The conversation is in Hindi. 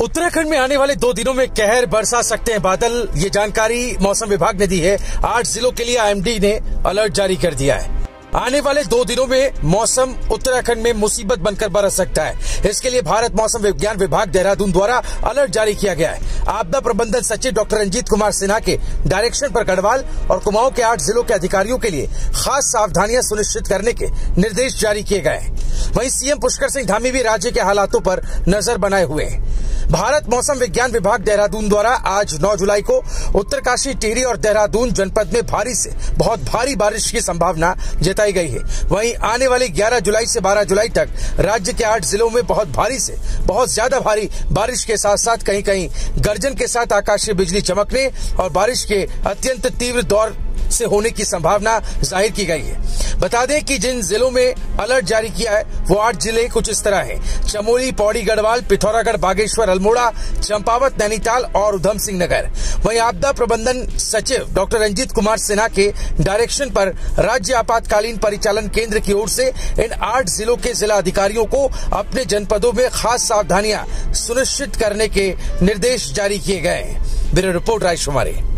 उत्तराखंड में आने वाले 2 दिनों में कहर बरसा सकते हैं बादल। ये जानकारी मौसम विभाग ने दी है। 8 जिलों के लिए आईएमडी ने अलर्ट जारी कर दिया है। आने वाले 2 दिनों में मौसम उत्तराखंड में मुसीबत बनकर बरस सकता है। इसके लिए भारत मौसम विज्ञान विभाग देहरादून द्वारा अलर्ट जारी किया गया है। आपदा प्रबंधन सचिव डॉक्टर रंजीत कुमार सिन्हा के डायरेक्शन पर गढ़वाल और कुमाऊं के 8 जिलों के अधिकारियों के लिए खास सावधानियां सुनिश्चित करने के निर्देश जारी किए गए हैं। वहीं सीएम पुष्कर सिंह धामी भी राज्य के हालातों पर नजर बनाए हुए हैं। भारत मौसम विज्ञान विभाग देहरादून द्वारा आज 9 जुलाई को उत्तरकाशी, टिहरी और देहरादून जनपद में भारी से बहुत भारी बारिश की संभावना जताई गई है। वहीं आने वाली 11 जुलाई से 12 जुलाई तक राज्य के 8 जिलों में बहुत भारी से बहुत ज्यादा भारी बारिश के साथ साथ कहीं कहीं गर्जन के साथ आकाशीय बिजली चमकने और बारिश के अत्यंत तीव्र दौर से होने की संभावना जाहिर की गई है। बता दें कि जिन जिलों में अलर्ट जारी किया है वो 8 जिले कुछ इस तरह हैं: चमोली, पौड़ी, गढ़वाल, पिथौरागढ़, बागेश्वर, अल्मोड़ा, चंपावत, नैनीताल और उधम सिंह नगर। वहीं आपदा प्रबंधन सचिव डॉक्टर रंजीत कुमार सिन्हा के डायरेक्शन पर राज्य आपातकालीन परिचालन केंद्र की ओर से इन 8 जिलों के जिला अधिकारियों को अपने जनपदों में खास सावधानियां सुनिश्चित करने के निर्देश जारी किए गए हैं। ब्यूरो रिपोर्ट राइश कुमारी।